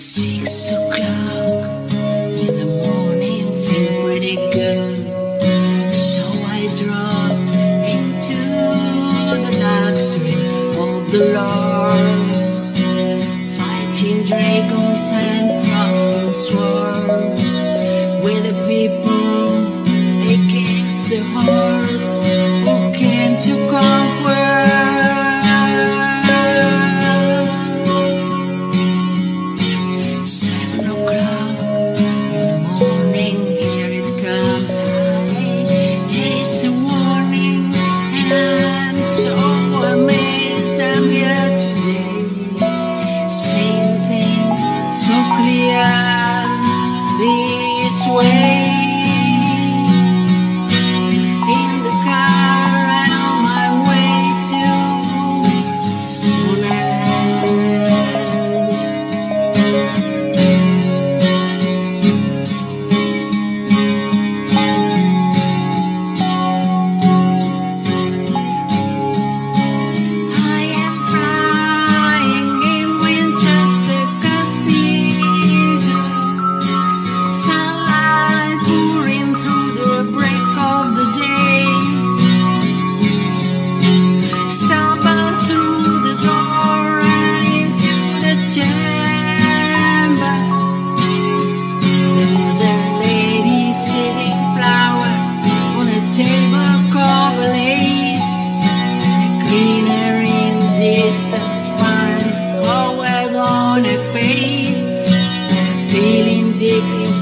6 o'clock in the morning, feel pretty good. So I drove into the luxury of the Lord, fighting dragons and crossing swords with the people against the hordes who came to conquer. Way in the car and on my way to Soland. I am flying in Winchester Cathedral. Table cover lace and a cleaner in the distance, fine, oh, web on a pace, and feeling deep